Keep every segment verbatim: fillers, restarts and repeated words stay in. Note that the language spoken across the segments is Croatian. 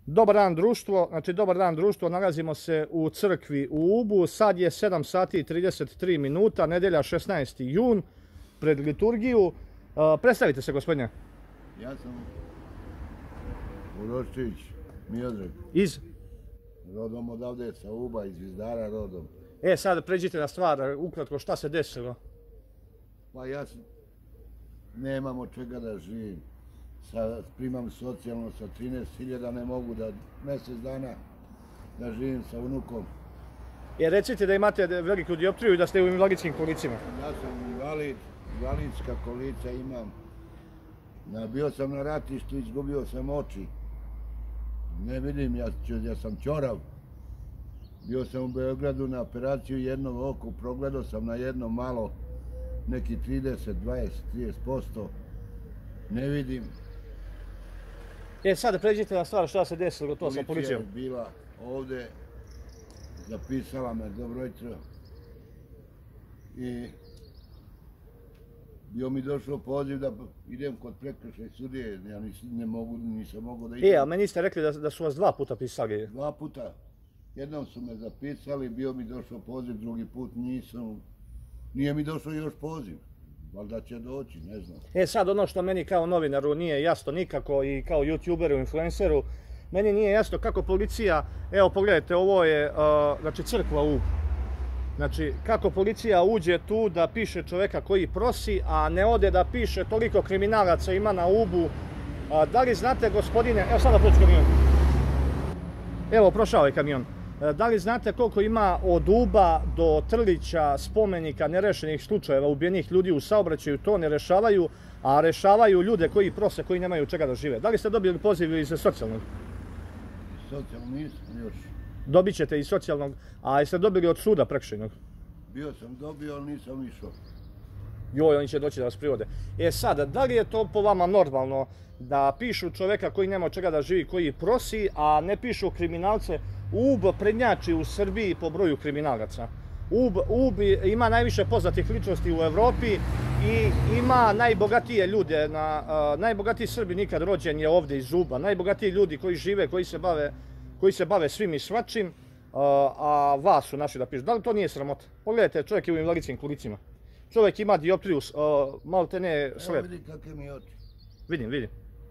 Dobar dan društvo, znači dobar dan društvo, nalazimo se u crkvi u Ubu, sad je sedam sati i trideset tri minuta, nedjelja šesnaesti jun, pred liturgiju. Uh, predstavite se, gospodine. Ja sam Uroščić Miodrag. Iz? Rodom odavde, sa Uba, iz Zvizdara rodom. E, sad pređite na stvar, ukratko, šta se desilo? Pa ja sam, nemam od čega da živim. Sa, primam socijalno sa trinaest hiljada, ne mogu da mjesec dana da živim sa unukom. E, recite da imate veliku dioptriju i da ste u invalidskim kolicima. Ja sam invalid, invalidska kolica imam. Na, bio sam na ratištu, izgubio sam oči. Ne vidim, ja, ja sam ćorav. Bio sam u Beogradu na operaciju jednog oku, progledao sam na jedno malo, neki trideset, dvadeset, trideset posto. Ne vidim. E, sad pređite na stvar šta se desilo to sa policijom. Policija je bila ovdje, zapisala me, dobro jutro. I bio mi došlo poziv da idem kod prekršajne sudije, ja nisam, ne mogu, nisam mogu da idem. E, a meni ste rekli da, da su vas dva puta pisali. Dva puta. Jednom su me zapisali, bio mi došao poziv, drugi put nisam. Nije mi došao još poziv. Valjda će doći, ne znam. E, sad ono što meni kao novinaru nije jasno nikako i kao youtuberu, influenceru, meni nije jasno kako policija, evo pogledajte, ovo je, uh, znači, crkva u. Znači, kako policija uđe tu da piše čovjeka koji prosi, a ne ode da piše toliko kriminalaca ima na Ubu. A, da li znate, gospodine, evo sada proći kamion. Evo, prošao je kamion. E, da li znate koliko ima od Uba do Trlića spomenika nerešenih slučajeva ubijenih ljudi u saobraćaju, to ne rešavaju, a rešavaju ljude koji prose, koji nemaju čega da žive. Da li ste dobili poziv iz socijalnog? Socijalno nisam još. Dobit ćete iz socijalnog, a jeste dobili od suda prekršajnog? Bio sam dobio, ali nisam išao. Joj, oni će doći da vas privode. E sad, da li je to po vama normalno da pišu čovjeka koji nema od čega da živi, koji prosi, a ne pišu kriminalce? U B prednjači u Srbiji po broju kriminalaca. U B, U B ima najviše poznatih ličnosti u Evropi i ima najbogatije ljude. Na, uh, najbogatiji Srbi nikad rođen je ovdje iz Uba. Najbogatiji ljudi koji žive, koji se bave, koji se bave svim i svačim, uh, a vas su naši da pišu. Da li to nije sramota? Pogledajte, čovjek je u invalidskim kolicima. Čovjek ima dioptriju, uh, malo te ne slep. Evo vidi kakve mi oči. Vidim, vidim.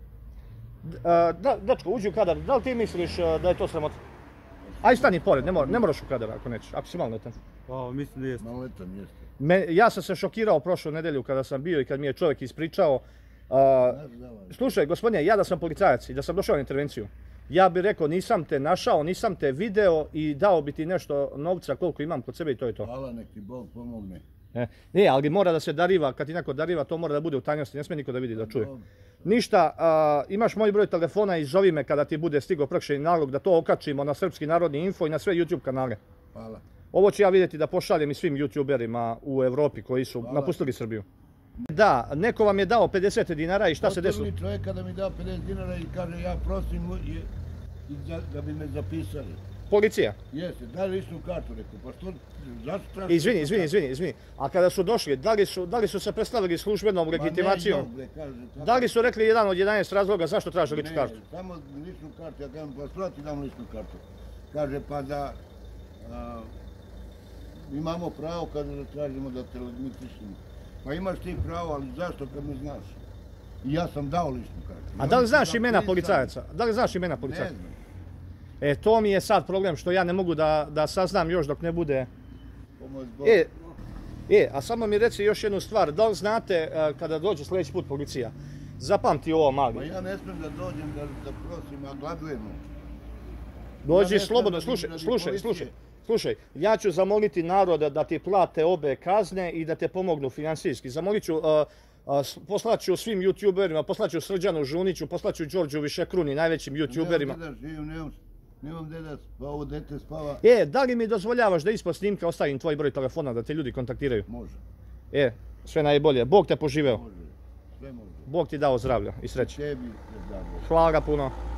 Uh, da, dačko, uđi u kadar. Da li ti misliš uh, da je to sramota? Aj stani pored, ne, mora, ne moraš u kadar ako nećeš, ako si maloletan. Pa, mislim da jeste. Maloletan jeste. Me, ja sam se šokirao prošlu nedelju kada sam bio i kad mi je čovjek ispričao. Uh, slušaj, gospodine, ja da sam policajac i da sam došao na intervenciju, ja bih rekao nisam te našao, nisam te video i dao bi ti nešto novca koliko imam kod sebe i to je to. Hvala, nek ti Bog pomogne. E, ne, ali mora da se dariva, kad ti neko dariva, to mora da bude u tajnosti, ne smije niko da vidi, da čuje. Ništa, a, imaš moj broj telefona i zovi me kada ti bude stigo prekršajni nalog da to okačimo na Srpski narodni info i na sve YouTube kanale. Hvala. Ovo ću ja vidjeti da pošaljem i svim YouTuberima u Evropi koji su Hvala. napustili Srbiju. Da, neko vam je dao pedeset dinara i šta se desilo? Otvori čovjeka da mi da pedeset dinara i kaže ja prosim i, i da, da bi me zapisali. Policija? Jeste, da li ličnu kartu, rekao, pa što, zašto traži? Izvini, izvini, izvini, izvini. A kada su došli, da li su, da li su se predstavili službenom legitimacijom? Ma ne, jo, kaže, tako... Da li su rekli jedan od jedanaest razloga zašto traže ličnu kartu? Ne, samo ličnu kartu, ja kažem, pa što ti dam ličnu kartu? Kaže, pa da a, imamo pravo kada da tražimo da te legitišimo. Pa imaš ti pravo, ali zašto kad ne znaš? I ja sam dao ličnu kartu. A da li znaš imena policajaca? Da li znaš imena policajaca? Ne znam. E, to mi je sad problem što ja ne mogu da, da saznam još dok ne bude... E, e, a samo mi reci još jednu stvar, da li znate kada dođe sljedeći put policija? Zapamti ovo, mali. Pa ja ne smijem da dođem da, da prosim, a gladujemo. Dođi ja slobodno, slušaj, slušaj, slušaj. Slušaj, ja ću zamoliti naroda da ti plate obe kazne i da te pomognu finansijski. Zamolit ću, uh, uh, poslaću svim youtuberima, poslaću Srđanu Žuniću, poslaću Đorđu Višekruni, najvećim youtuberima. Nemam gdje da živim, nemam, nemam gdje da spava, ovo dete spava. E, da li mi dozvoljavaš da ispod snimka ostavim tvoj broj telefona da te ljudi kontaktiraju? Može. E, sve najbolje. Bog te poživeo. Može, sve može. Bog ti dao zdravlja i sreće. Tebi je zdravlja. Hvala puno.